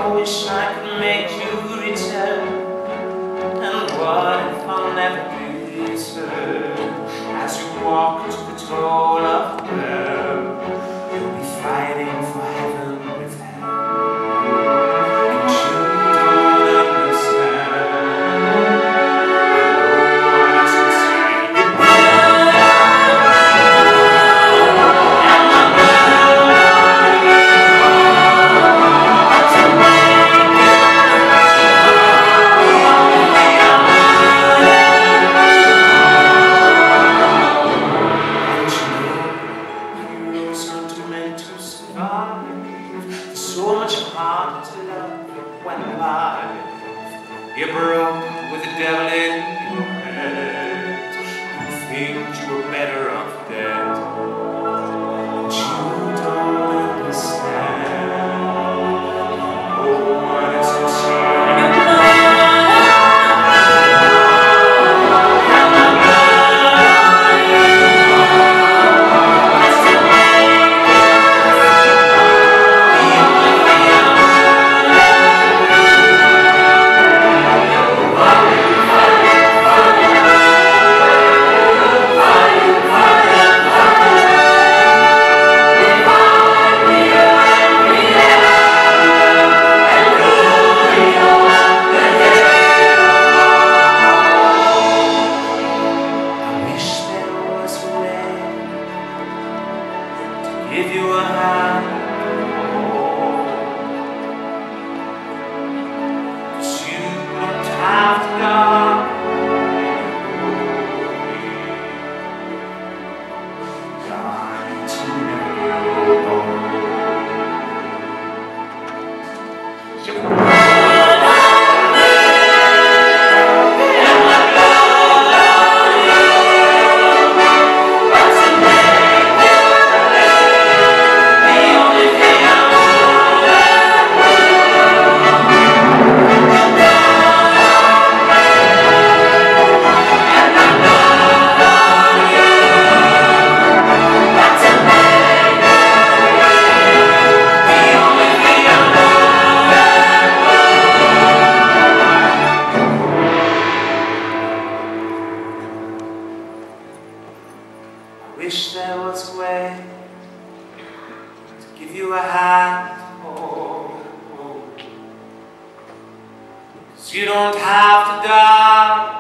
wish I could make you return. And what if I'll never be returned? As you walk to the toll of hell, you'll be fighting for heaven with hell. And you don't understand. No one else can see you burn. So much harder to love when alive. You broke with the devil in your head. You think you were better off dead. But you don't understand. No one else can see your blood. Give you a hand, cause you don't have to go. God, to never go home. Wish there was a way to give you a hand, oh, oh. 'Cause you don't have to die.